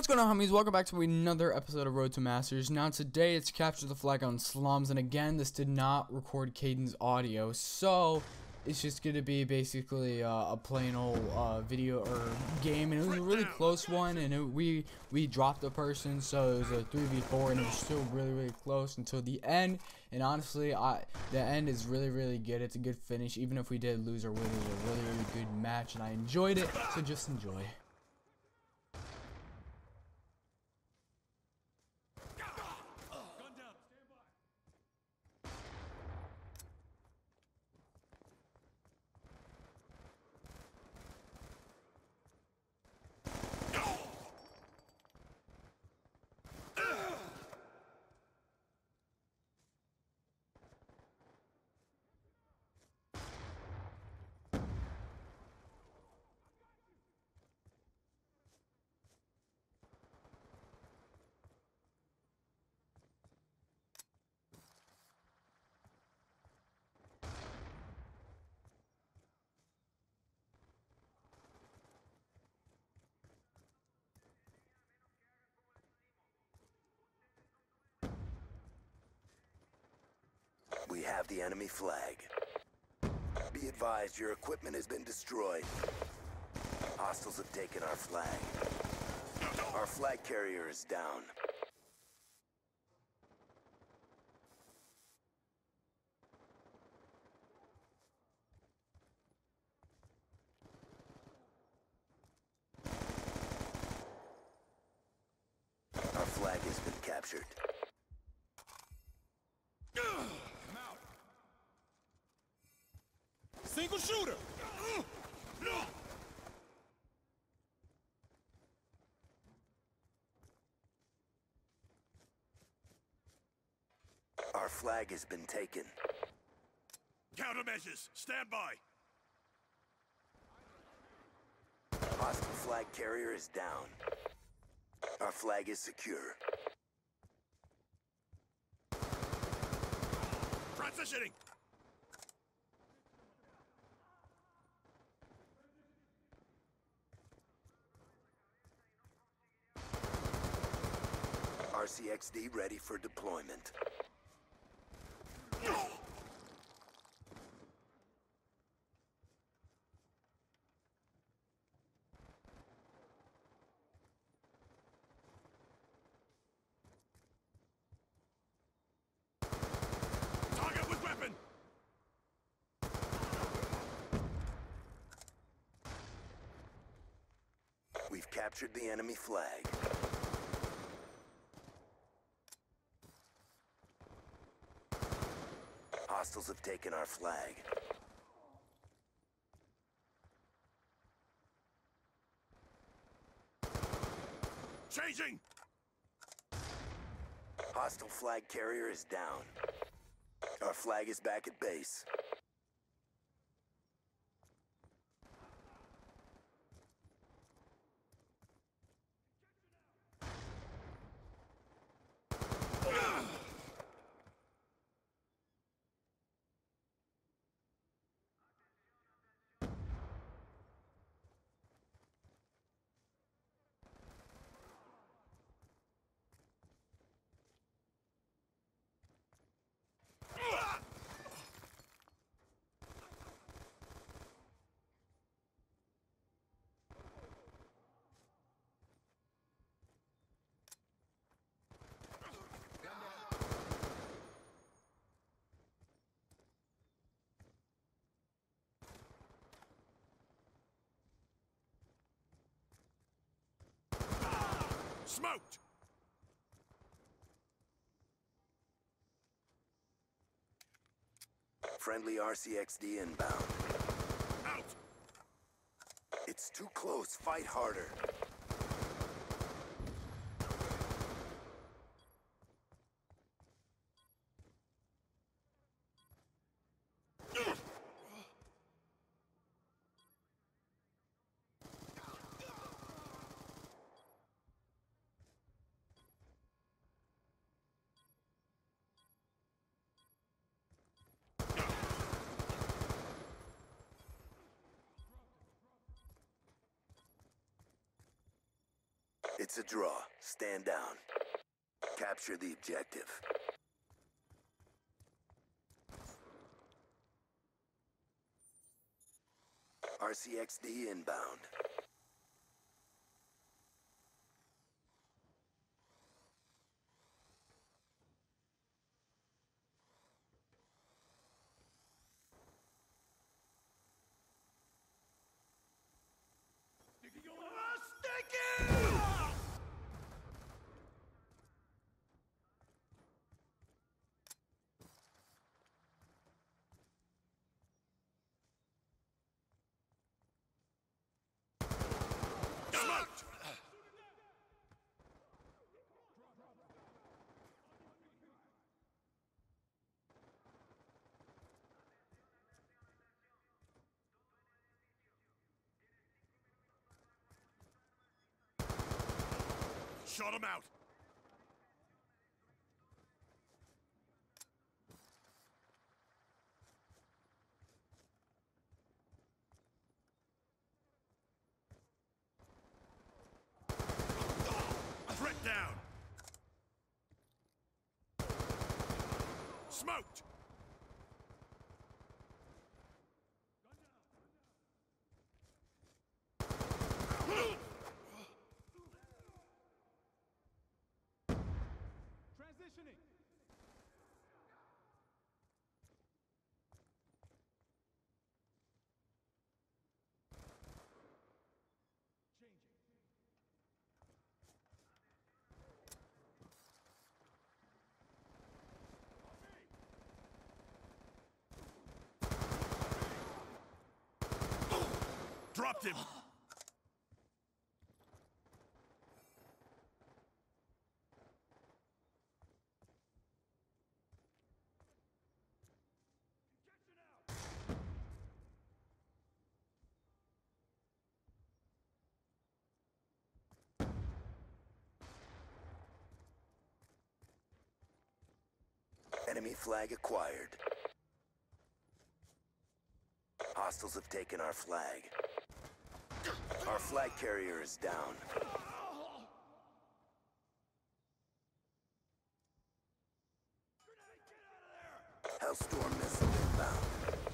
What's going on, homies? Welcome back to another episode of Road to Masters. Now today it's Capture the Flag on Slums, and again this did not record Caden's audio, so it's just going to be basically a plain old video or game, and it was a really close one, and we dropped a person, so it was a 3v4, and it was still really close until the end. And honestly, the end is really good. It's a good finish. Even if we did lose or win, it was a really good match, and I enjoyed it, so just enjoy. We have the enemy flag. Be advised, your equipment has been destroyed. Hostiles have taken our flag. Our flag carrier is down. Our flag has been captured. Single shooter! Our flag has been taken. Countermeasures, stand by! Hostile flag carrier is down. Our flag is secure. Transitioning! RCXD ready for deployment. Target with weapon! We've captured the enemy flag. Hostiles have taken our flag. Changing! Hostile flag carrier is down. Our flag is back at base. Smoked! Friendly RCXD inbound. Out! It's too close. Fight harder. It's a draw. Stand down. Capture the objective. RCXD inbound. Smoked! Shot him out. Threat down. Smoked. Transitioning. Dropped him. Enemy flag acquired. Hostiles have taken our flag. Our flag carrier is down. Hellstorm missile inbound.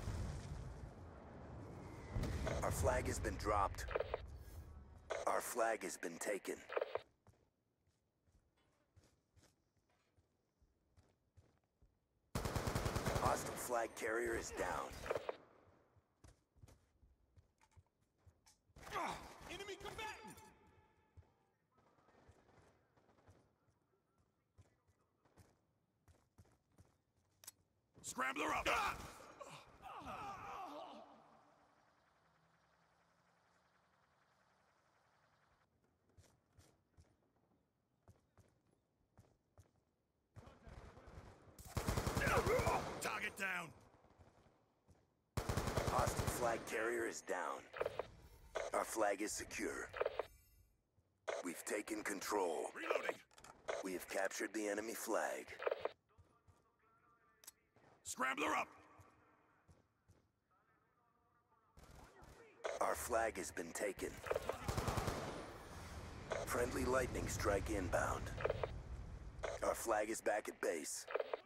Our flag has been dropped. Our flag has been taken. Hostile flag carrier is down. Enemy combatant! Scrambler up! Target down! Hostile flag carrier is down. Our flag is secure. We've taken control. Reloading! We have captured the enemy flag. Scrambler up! Our flag has been taken. Friendly lightning strike inbound. Our flag is back at base.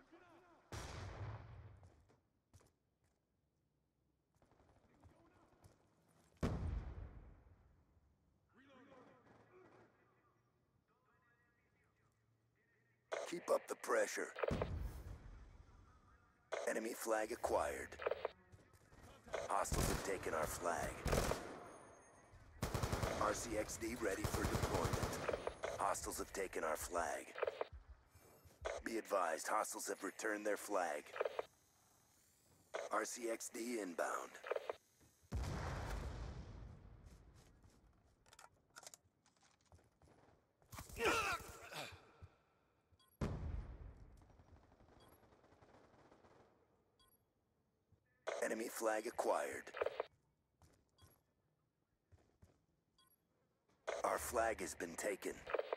Keep up the pressure. Enemy flag acquired. Hostiles have taken our flag. RCXD ready for deployment. Hostiles have taken our flag. Be advised, hostiles have returned their flag. RCXD inbound. Enemy flag acquired. Our flag has been taken.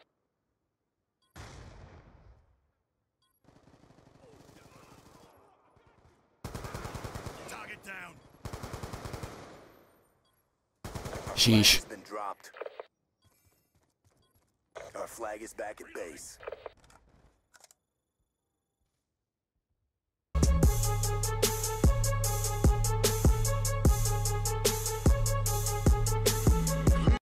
Target down! Our flag Sheesh. has been dropped. flag is back at base.